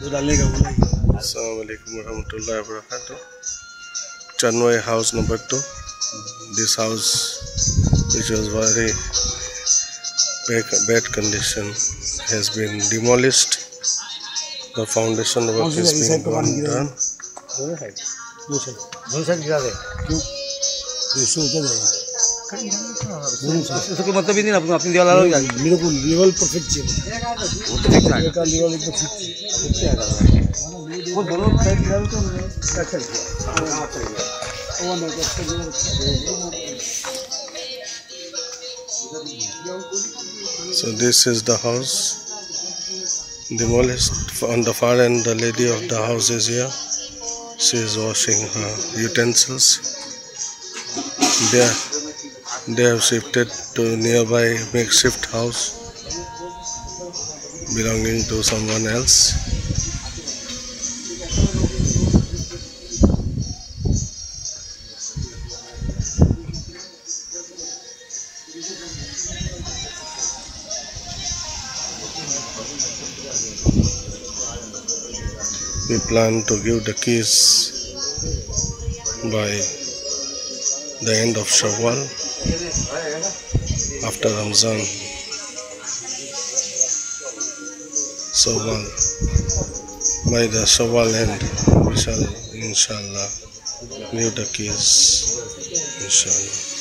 Assalamualaikum warahmatullahi wabarakatuh. Chanwai House number 2. This house, which was very bad condition, has been demolished. The foundation work is being done. उसको मतलब ही नहीं अपनी दीवार लगा मेरे को लेवल परफेक्ट चाहिए वो तो ठीक है का लेवल एकदम फिट है वो दोनों साइड लेवल तो क्या चल रहा है वो नहीं So this is the house demolished. On the far end, the lady of the house is here. She is washing her utensils. They have shifted to nearby makeshift house belonging to someone else. We plan to give the keys by the end of Shawwal, after Ramzan. Shawwal. By the Shawwal end, we shall inshallah give the keys, inshallah.